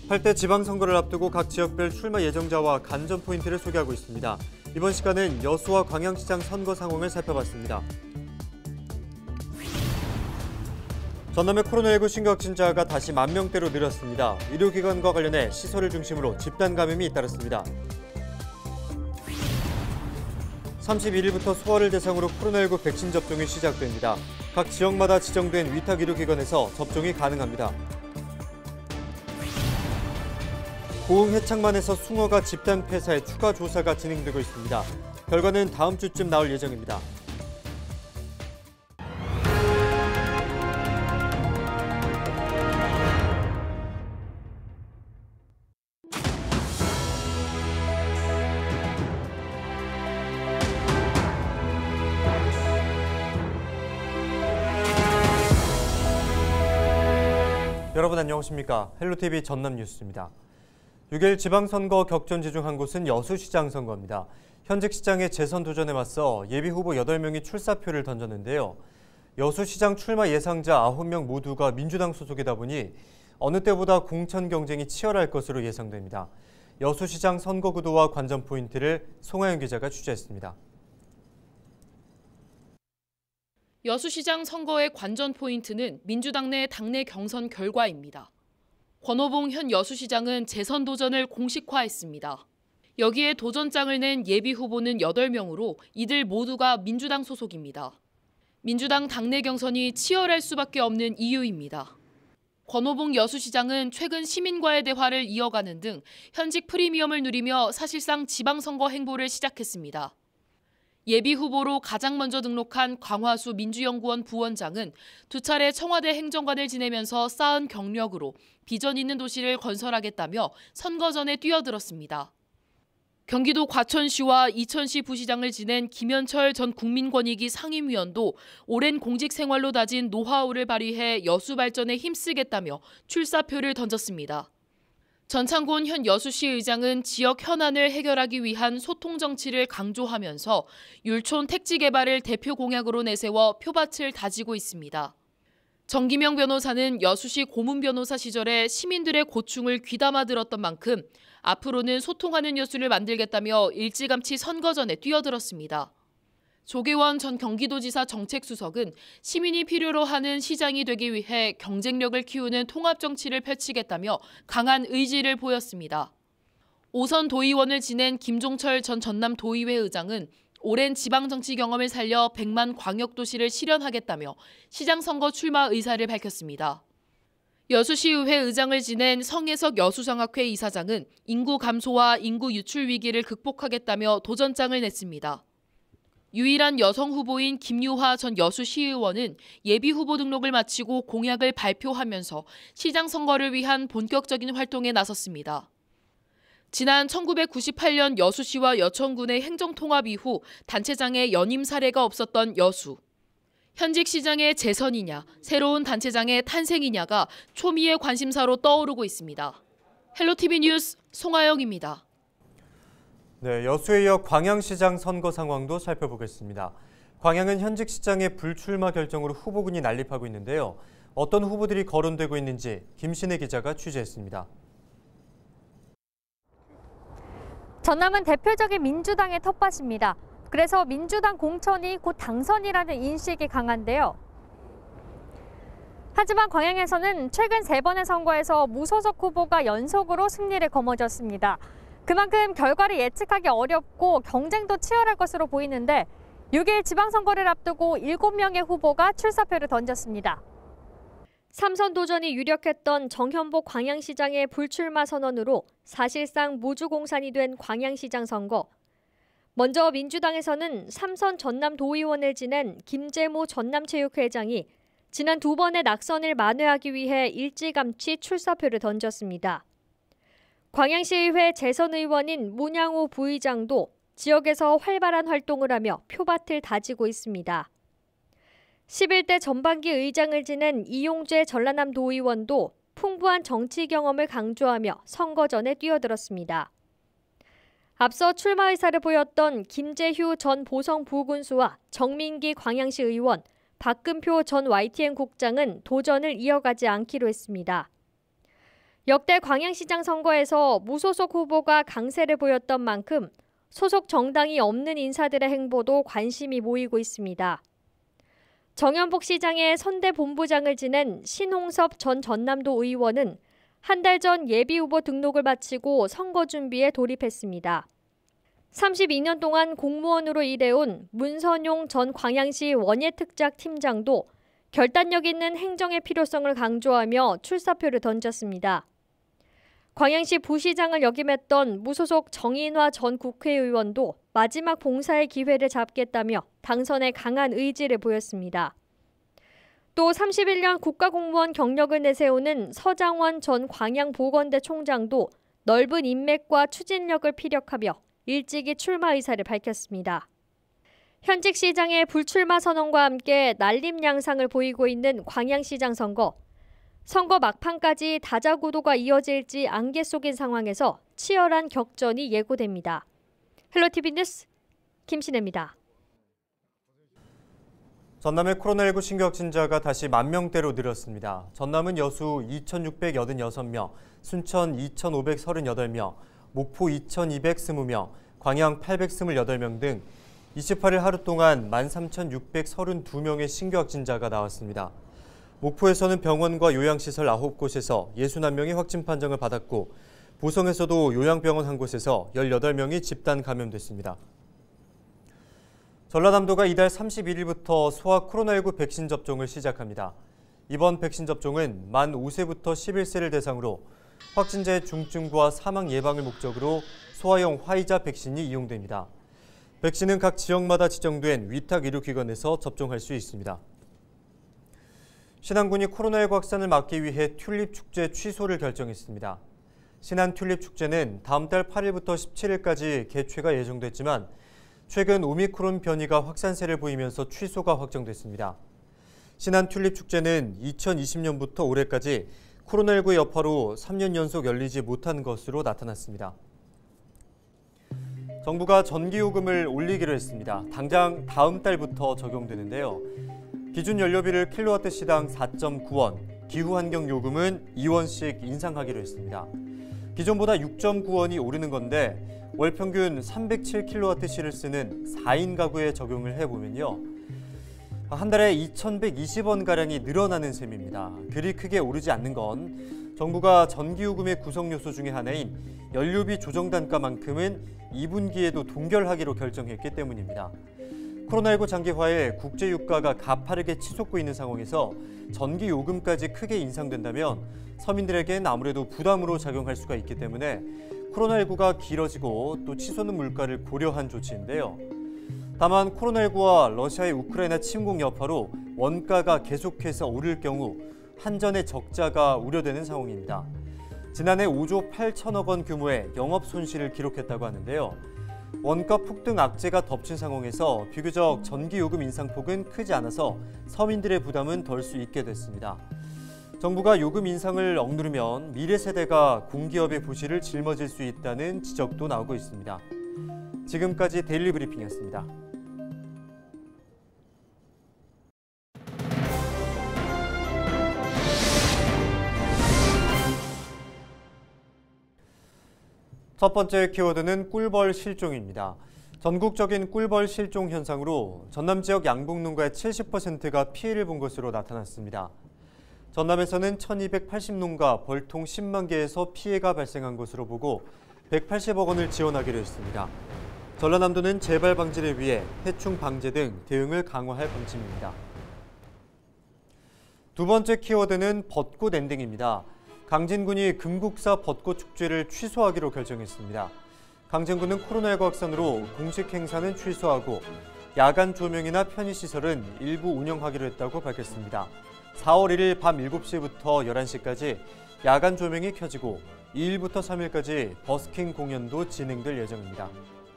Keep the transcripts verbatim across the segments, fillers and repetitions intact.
팔 대 지방선거를 앞두고 각 지역별 출마 예정자와 간전 포인트를 소개하고 있습니다. 이번 시간은 여수와 광양시장 선거 상황을 살펴봤습니다. 전남의 코로나십구 신규 확진자가 다시 만 명대로 늘었습니다. 의료기관과 관련해 시설을 중심으로 집단 감염이 잇따랐습니다. 삼십일 일부터 소아를 대상으로 코로나십구 백신 접종이 시작됩니다. 각 지역마다 지정된 위탁 의료기관에서 접종이 가능합니다. 고흥 해창만에서 숭어가 집단 폐사해 추가 조사가 진행되고 있습니다. 결과는 다음 주쯤 나올 예정입니다. 여러분 안녕하십니까? 헬로티비 전남 뉴스입니다. 육 일 지방선거 격전지 중 한 곳은 여수시장 선거입니다. 현직 시장의 재선 도전에 맞서 예비후보 여덟 명이 출사표를 던졌는데요. 여수시장 출마 예상자 아홉 명 모두가 민주당 소속이다 보니 어느 때보다 공천 경쟁이 치열할 것으로 예상됩니다. 여수시장 선거 구도와 관전 포인트를 송하영 기자가 취재했습니다. 여수시장 선거의 관전 포인트는 민주당 내 당내 경선 결과입니다. 권오봉 현 여수시장은 재선 도전을 공식화했습니다. 여기에 도전장을 낸 예비후보는 여덟 명으로 이들 모두가 민주당 소속입니다. 민주당 당내 경선이 치열할 수밖에 없는 이유입니다. 권오봉 여수시장은 최근 시민과의 대화를 이어가는 등 현직 프리미엄을 누리며 사실상 지방선거 행보를 시작했습니다. 예비후보로 가장 먼저 등록한 광화수 민주연구원 부원장은 두 차례 청와대 행정관을 지내면서 쌓은 경력으로 비전 있는 도시를 건설하겠다며 선거 전에 뛰어들었습니다. 경기도 과천시와 이천시 부시장을 지낸 김현철 전 국민권익위 상임위원도 오랜 공직 생활로 다진 노하우를 발휘해 여수 발전에 힘쓰겠다며 출사표를 던졌습니다. 전창곤 현 여수시 의장은 지역 현안을 해결하기 위한 소통 정치를 강조하면서 율촌 택지 개발을 대표 공약으로 내세워 표밭을 다지고 있습니다. 정기명 변호사는 여수시 고문 변호사 시절에 시민들의 고충을 귀담아 들었던 만큼 앞으로는 소통하는 여수를 만들겠다며 일찌감치 선거 전에 뛰어들었습니다. 조계원 전 경기도지사 정책수석은 시민이 필요로 하는 시장이 되기 위해 경쟁력을 키우는 통합정치를 펼치겠다며 강한 의지를 보였습니다. 오선 도의원을 지낸 김종철 전 전남도의회 의장은 오랜 지방정치 경험을 살려 백만 광역도시를 실현하겠다며 시장선거 출마 의사를 밝혔습니다. 여수시의회 의장을 지낸 성혜석 여수장학회 이사장은 인구 감소와 인구 유출 위기를 극복하겠다며 도전장을 냈습니다. 유일한 여성 후보인 김유화 전 여수시의원은 예비후보 등록을 마치고 공약을 발표하면서 시장 선거를 위한 본격적인 활동에 나섰습니다. 지난 천구백구십팔 년 여수시와 여천군의 행정통합 이후 단체장의 연임 사례가 없었던 여수. 현직 시장의 재선이냐, 새로운 단체장의 탄생이냐가 초미의 관심사로 떠오르고 있습니다. 헬로티비 뉴스 송하영입니다. 네, 여수에 이어 광양시장 선거 상황도 살펴보겠습니다. 광양은 현직 시장의 불출마 결정으로 후보군이 난립하고 있는데요. 어떤 후보들이 거론되고 있는지 김신혜 기자가 취재했습니다. 전남은 대표적인 민주당의 텃밭입니다. 그래서 민주당 공천이 곧 당선이라는 인식이 강한데요. 하지만 광양에서는 최근 세 번의 선거에서 무소속 후보가 연속으로 승리를 거머쥐었습니다. 그만큼 결과를 예측하기 어렵고 경쟁도 치열할 것으로 보이는데 육 일 지방선거를 앞두고 일곱 명의 후보가 출사표를 던졌습니다. 삼선 도전이 유력했던 정현복 광양시장의 불출마 선언으로 사실상 무주공산이 된 광양시장 선거. 먼저 민주당에서는 삼선 전남도의원을 지낸 김재모 전남체육회장이 지난 두 번의 낙선을 만회하기 위해 일찌감치 출사표를 던졌습니다. 광양시의회 재선 의원인 문양호 부의장도 지역에서 활발한 활동을 하며 표밭을 다지고 있습니다. 십일 대 전반기 의장을 지낸 이용재 전라남 도의원도 풍부한 정치 경험을 강조하며 선거 전에 뛰어들었습니다. 앞서 출마 의사를 보였던 김재휴 전 보성 부군수와 정민기 광양시 의원, 박금표 전 와이티엔 국장은 도전을 이어가지 않기로 했습니다. 역대 광양시장 선거에서 무소속 후보가 강세를 보였던 만큼 소속 정당이 없는 인사들의 행보도 관심이 모이고 있습니다. 정연복 시장의 선대본부장을 지낸 신홍섭 전 전남도 의원은 한 달 전 예비후보 등록을 마치고 선거 준비에 돌입했습니다. 삼십이 년 동안 공무원으로 일해온 문선용 전 광양시 원예특작 팀장도 결단력 있는 행정의 필요성을 강조하며 출사표를 던졌습니다. 광양시 부시장을 역임했던 무소속 정인화 전 국회의원도 마지막 봉사의 기회를 잡겠다며 당선에 강한 의지를 보였습니다. 또 삼십일 년 국가공무원 경력을 내세우는 서장원 전 광양보건대 총장도 넓은 인맥과 추진력을 피력하며 일찍이 출마 의사를 밝혔습니다. 현직 시장의 불출마 선언과 함께 날림 양상을 보이고 있는 광양시장 선거. 선거 막판까지 다자구도가 이어질지 안개 속인 상황에서 치열한 격전이 예고됩니다. 헬로티비 뉴스 김신혜입니다. 전남의 코로나십구 신규 확진자가 다시 만 명대로 늘었습니다. 전남은 여수 이천육백팔십육 명, 순천 이천오백삼십팔 명, 목포 이천이백이십 명, 광양 팔백이십팔 명 등 이십팔 일 하루 동안 만 삼천육백삼십이 명의 신규 확진자가 나왔습니다. 목포에서는 병원과 요양시설 아홉 곳에서 육십일 명이 확진 판정을 받았고 보성에서도 요양병원 한 곳에서 열여덟 명이 집단 감염됐습니다. 전라남도가 이달 삼십일 일부터 소아 코로나십구 백신 접종을 시작합니다. 이번 백신 접종은 만 오 세부터 십일 세를 대상으로 확진자의 중증과 사망 예방을 목적으로 소아용 화이자 백신이 이용됩니다. 백신은 각 지역마다 지정된 위탁의료기관에서 접종할 수 있습니다. 신안군이 코로나십구 확산을 막기 위해 튤립 축제 취소를 결정했습니다. 신안 튤립 축제는 다음 달 팔 일부터 십칠 일까지 개최가 예정됐지만 최근 오미크론 변이가 확산세를 보이면서 취소가 확정됐습니다. 신안 튤립 축제는 이천이십 년부터 올해까지 코로나십구 여파로 삼 년 연속 열리지 못한 것으로 나타났습니다. 정부가 전기요금을 올리기로 했습니다. 당장 다음 달부터 적용되는데요. 기준 연료비를 킬로와트 시당 사 점 구 원, 기후환경요금은 이 원씩 인상하기로 했습니다. 기존보다 육 점 구 원이 오르는 건데 월 평균 삼백칠 킬로와트 시를 쓰는 사 인 가구에 적용을 해보면요. 한 달에 이천백이십 원가량이 늘어나는 셈입니다. 그리 크게 오르지 않는 건 정부가 전기요금의 구성요소 중에 하나인 연료비 조정 단가만큼은 이 분기에도 동결하기로 결정했기 때문입니다. 코로나십구 장기화에 국제유가가 가파르게 치솟고 있는 상황에서 전기요금까지 크게 인상된다면 서민들에겐 아무래도 부담으로 작용할 수가 있기 때문에 코로나십구가 길어지고 또 치솟는 물가를 고려한 조치인데요. 다만 코로나십구와 러시아의 우크라이나 침공 여파로 원가가 계속해서 오를 경우 한전의 적자가 우려되는 상황입니다. 지난해 오조 팔천억 원 규모의 영업 손실을 기록했다고 하는데요. 원가 폭등 악재가 덮친 상황에서 비교적 전기요금 인상폭은 크지 않아서 서민들의 부담은 덜 수 있게 됐습니다. 정부가 요금 인상을 억누르면 미래 세대가 공기업의 부실을 짊어질 수 있다는 지적도 나오고 있습니다. 지금까지 데일리 브리핑이었습니다. 첫 번째 키워드는 꿀벌 실종입니다. 전국적인 꿀벌 실종 현상으로 전남 지역 양봉농가의 칠십 퍼센트가 피해를 본 것으로 나타났습니다. 전남에서는 천이백팔십 농가 벌통 십만 개에서 피해가 발생한 것으로 보고 백팔십억 원을 지원하기로 했습니다. 전라남도는 재발 방지를 위해 해충 방제 등 대응을 강화할 방침입니다. 두 번째 키워드는 벚꽃 엔딩입니다. 강진군이 금국사 벚꽃 축제를 취소하기로 결정했습니다. 강진군은 코로나십구 확산으로 공식 행사는 취소하고 야간 조명이나 편의시설은 일부 운영하기로 했다고 밝혔습니다. 사월 일일 밤 일곱 시부터 열한 시까지 야간 조명이 켜지고 이 일부터 삼 일까지 버스킹 공연도 진행될 예정입니다.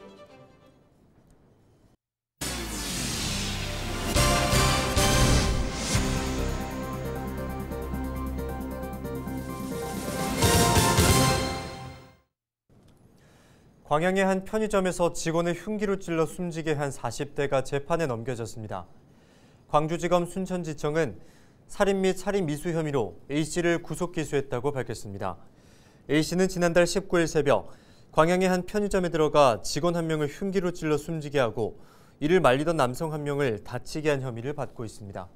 광양의 한 편의점에서 직원을 흉기로 찔러 숨지게 한 사십 대가 재판에 넘겨졌습니다. 광주지검 순천지청은 살인 및 살인 미수 혐의로 A씨를 구속 기소했다고 밝혔습니다. A씨는 지난달 십구 일 새벽 광양의 한 편의점에 들어가 직원 한 명을 흉기로 찔러 숨지게 하고 이를 말리던 남성 한 명을 다치게 한 혐의를 받고 있습니다.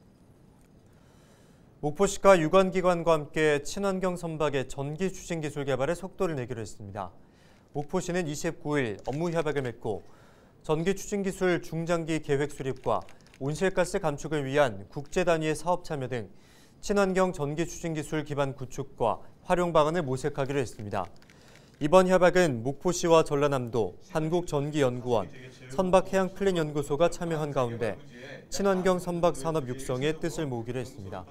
목포시가 유관기관과 함께 친환경 선박의 전기 추진 기술 개발에 속도를 내기로 했습니다. 목포시는 이십구 일 업무 협약을 맺고 전기 추진 기술 중장기 계획 수립과 온실가스 감축을 위한 국제 단위의 사업 참여 등 친환경 전기 추진 기술 기반 구축과 활용 방안을 모색하기로 했습니다. 이번 협약은 목포시와 전라남도, 한국전기연구원, 선박해양플랜연구소가 참여한 가운데 친환경 선박 산업 육성에 뜻을 모으기로 했습니다.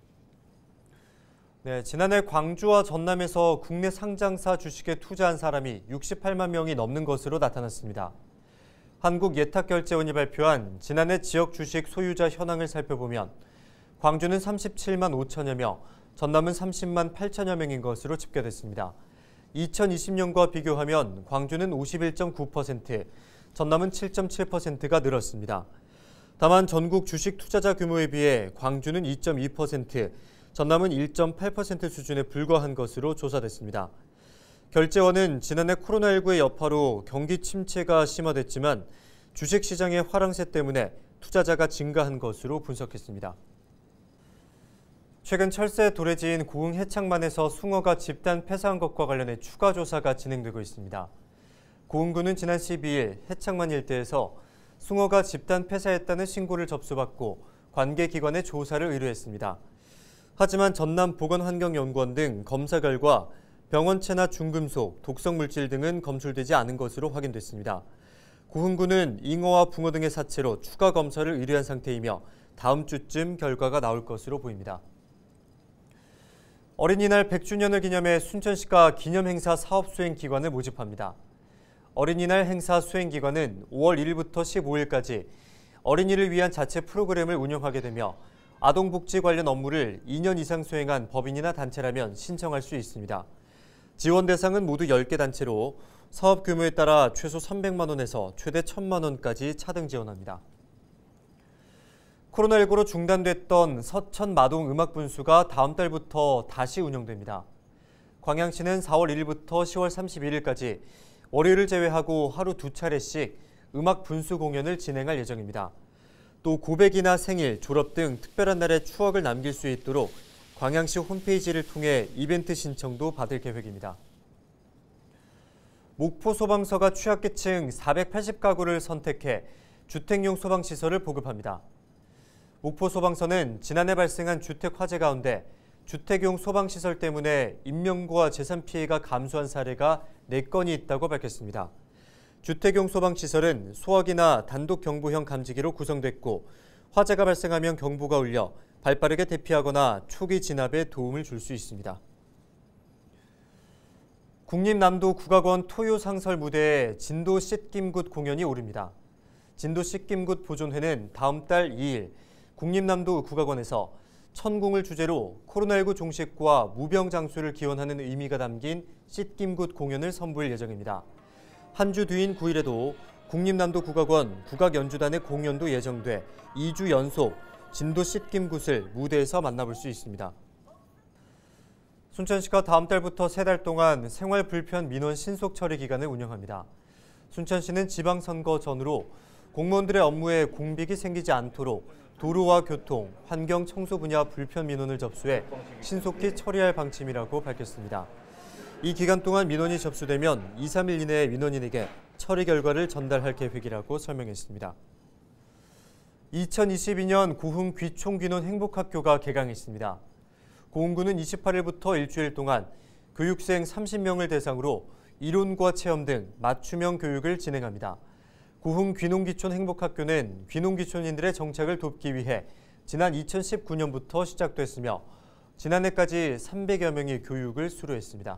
네, 지난해 광주와 전남에서 국내 상장사 주식에 투자한 사람이 육십팔만 명이 넘는 것으로 나타났습니다. 한국예탁결제원이 발표한 지난해 지역 주식 소유자 현황을 살펴보면 광주는 삼십칠만 오천여 명, 전남은 삼십만 팔천여 명인 것으로 집계됐습니다. 이천이십 년과 비교하면 광주는 오십일 점 구 퍼센트, 전남은 칠 점 칠 퍼센트가 늘었습니다. 다만 전국 주식 투자자 규모에 비해 광주는 이 점 이 퍼센트, 전남은 일 점 팔 퍼센트 수준에 불과한 것으로 조사됐습니다. 결제원은 지난해 코로나십구의 여파로 경기 침체가 심화됐지만 주식시장의 화랑세 때문에 투자자가 증가한 것으로 분석했습니다. 최근 철새 도래지인 고흥 해창만에서 숭어가 집단 폐사한 것과 관련해 추가 조사가 진행되고 있습니다. 고흥군은 지난 십이 일 해창만 일대에서 숭어가 집단 폐사했다는 신고를 접수받고 관계기관에 조사를 의뢰했습니다. 하지만 전남보건환경연구원 등 검사 결과 병원체나 중금속, 독성물질 등은 검출되지 않은 것으로 확인됐습니다. 고흥군은 잉어와 붕어 등의 사체로 추가 검사를 의뢰한 상태이며 다음 주쯤 결과가 나올 것으로 보입니다. 어린이날 백 주년을 기념해 순천시가 기념행사 사업수행기관을 모집합니다. 어린이날 행사 수행기관은 오월 일일부터 십오 일까지 어린이를 위한 자체 프로그램을 운영하게 되며 아동복지 관련 업무를 이 년 이상 수행한 법인이나 단체라면 신청할 수 있습니다. 지원 대상은 모두 열 개 단체로 사업 규모에 따라 최소 삼백만 원에서 최대 천만 원까지 차등 지원합니다. 코로나십구로 중단됐던 서천 마동 음악 분수가 다음 달부터 다시 운영됩니다. 광양시는 사월 일일부터 시월 삼십일일까지 월요일을 제외하고 하루 두 차례씩 음악 분수 공연을 진행할 예정입니다. 또 고백이나 생일, 졸업 등 특별한 날에 추억을 남길 수 있도록 광양시 홈페이지를 통해 이벤트 신청도 받을 계획입니다. 목포 소방서가 취약계층 사백팔십 가구를 선택해 주택용 소방시설을 보급합니다. 목포 소방서는 지난해 발생한 주택 화재 가운데 주택용 소방시설 때문에 인명과 재산 피해가 감소한 사례가 네 건이 있다고 밝혔습니다. 주택용 소방시설은 소화기나 단독 경보형 감지기로 구성됐고 화재가 발생하면 경보가 울려 발빠르게 대피하거나 초기 진압에 도움을 줄 수 있습니다. 국립남도 국악원 토요상설 무대에 진도 씻김굿 공연이 오릅니다. 진도 씻김굿 보존회는 다음 달 이 일 국립남도 국악원에서 천궁을 주제로 코로나십구 종식과 무병장수를 기원하는 의미가 담긴 씻김굿 공연을 선보일 예정입니다. 한 주 뒤인 구 일에도 국립남도 국악원 국악연주단의 공연도 예정돼 이 주 연속 진도 씻김굿을 무대에서 만나볼 수 있습니다. 순천시가 다음 달부터 세 달 동안 생활 불편 민원 신속 처리 기간을 운영합니다. 순천시는 지방선거 전후로 공무원들의 업무에 공백이 생기지 않도록 도로와 교통, 환경, 청소 분야 불편 민원을 접수해 신속히 처리할 방침이라고 밝혔습니다. 이 기간 동안 민원이 접수되면 이, 삼 일 이내에 민원인에게 처리 결과를 전달할 계획이라고 설명했습니다. 이천이십이 년 고흥 귀촌귀논 행복학교가 개강했습니다. 고흥구는 이십팔 일부터 일주일 동안 교육생 삼십 명을 대상으로 이론과 체험 등 맞춤형 교육을 진행합니다. 고흥 귀농귀촌 행복학교는 귀농귀촌인들의 정착을 돕기 위해 지난 이천십구 년부터 시작됐으며 지난해까지 삼백여 명의 교육을 수료했습니다.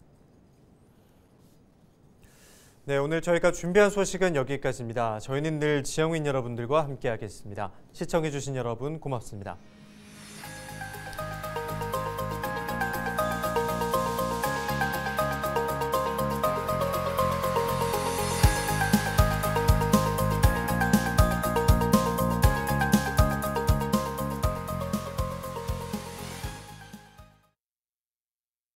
네, 오늘 저희가 준비한 소식은 여기까지입니다. 저희는 늘 지영민 여러분들과 함께하겠습니다. 시청해주신 여러분 고맙습니다.